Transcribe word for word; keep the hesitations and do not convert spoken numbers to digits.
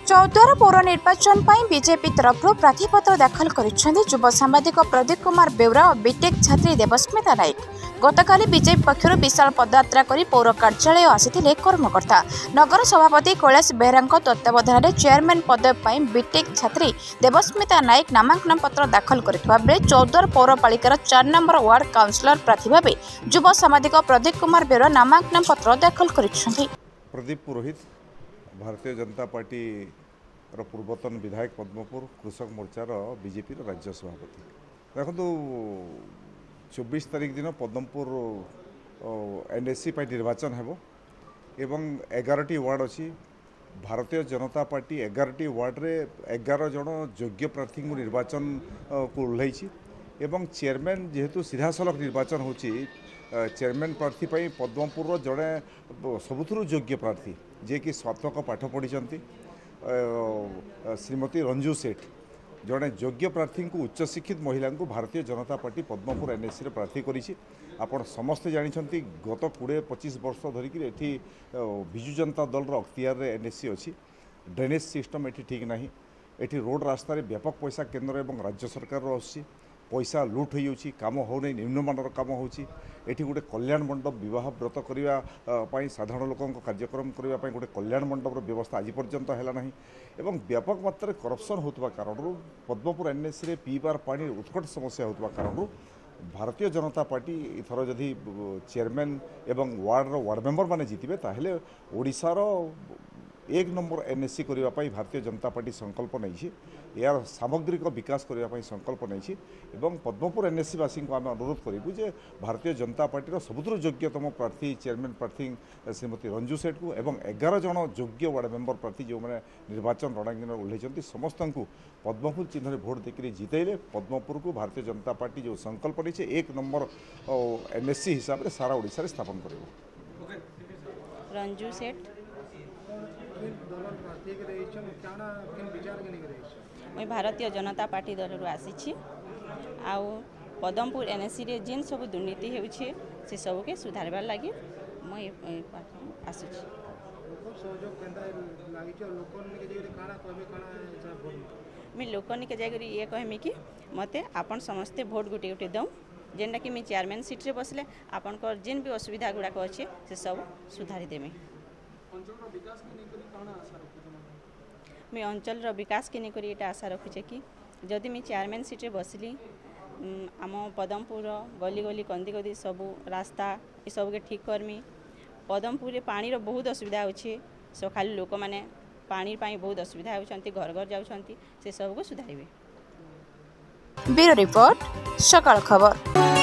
चौद्वार पौर निर्वाचन पर बीजेपी तरफ प्रार्थीपत्र दाखल करिसेंति युवा सांबादिक प्रदीप कुमार बेउरा और बीटेक छात्री देवस्मिता नायक। गतकाली बीजेपी पक्षर विशाल पदयात्रा करी पौर कार्यालय आसिथिले कर्मकर्ता। नगर सभापति कैलाश बेहरा तत्वावधान चेयरमैन पद पर बीटेक छात्री देवस्मिता नायक नामांकन पत्र दाखल करथिबा बेले चौद्वार पौरपालिकार चार नंबर वार्ड काउंसिलर प्रार्थी भाव युवा सांबादिक प्रदीप कुमार बेउरा नामांकन पत्र दाखल करिसेंति। प्रदीप पुरोहित भारतीय जनता पार्टी पूर्वतन विधायक पद्मपुर कृषक मोर्चार बीजेपी राज्य सभापति। देखो चौबीस तारीख दिन पद्मपुर एनएससी निर्वाचन हेबो एवं एगारटी वार्ड अच्छी भारतीय जनता पार्टी एगारटी वार्ड रे एगार जन योग्य प्रार्थी को निर्वाचन को ओह्लैछि एवं चेयरमैन जेहेतु सीधासलख निर्वाचन होची चेयरमैन प्रार्थी पर पद्मपुर जड़े सबुथुरु योग्य प्रार्थी जे कि स्वात्मक पाठ पढ़ी श्रीमती रंजू सेठ जड़े योग्य प्रार्थी को उच्च शिक्षित महिला को भारतीय जनता पार्टी पद्मपुर एनएससी प्रार्थी करिछि। आपण समस्ते जानिछंती गत कोड़े पच्चीस वर्ष धरिक एठी बिजु जनता दल अख्तियार एनएससी अच्छी। ड्रेनेज सिस्टम एठी ठीक नहीं। एठी रोड रास्तार व्यापक पैसा केंद्र एवं राज्य सरकार आसी पैसा लुट हो काम हो नहीं निम्नमानर काम होची। एठी गोटे कल्याण मंडप विवाह व्रत करने साधारण लोक कार्यक्रम करने गोटे कल्याण मंडपर व्यवस्था आज पर्यंत है ना एवं व्यापक मात्रा करप्शन होता कारण पद्मपुर एनएससी रे पीबार पानी उत्कट समस्या होता कारण भारतीय जनता पार्टी इथर जदि चेयरमैन एवं वार्ड वार्ड मेंबर माने जीतिबे ताहेले ओडिशार एक नंबर एनएससी करने भारतीय जनता पार्टी संकल्प नहीं यार सामग्रिक विकास करने संकल्प नहीं एवं पद्मपुर एनएससी वासी को आम अनुरोध करूँ जे भारतीय जनता पार्टी सबुठु योग्यतम प्रार्थी चेयरमैन प्रार्थी श्रीमती रंजू सेठ को एवं एगार जन योग्य वार्ड मेंबर प्रार्थी जो मैंने निर्वाचन रणांगन ओह्लैंती समस्त को पद्मपुर चिन्ह भोट देकर जितेले पद्मपुर को भारतीय जनता पार्टी जो संकल्प नहीं एक नंबर एनएससी हिसाब से सारा ओडिशा स्थापन कर। रंजू सेठ मैं भारतीय जनता पार्टी दल आसी आउ पद्मपुर एनएससी रे जिन सब दुर्नीति होउछे से सब के सुधारबार लगी मैं आसु मैं लोकन के जाकर ये कहमी कि मते आपन समस्ते भोट गुटे गुटे दऊँ जेनटा कि मैं चेयरमैन सीट रे बसले आपन को जिन भी असुविधा गुड़ाक अच्छे से सब सुधारी देमी। मैं अंचल विकास के नहीं ये आशा रखुचे कि जदि मैं चेयरमैन सीट रे बसली आम पद्मपुर गली गली कंदी कंदी सबू रास्ता ये सब के ठीक करमी। पद्मपुर पानी बहुत असुविधा होछे सकाल लोक मैंने पानी पाई बहुत असुविधा होछंती घर घर जाउछंती से सब को सुधारिबे। ब्यूरो रिपोर्ट सकाळ खबर।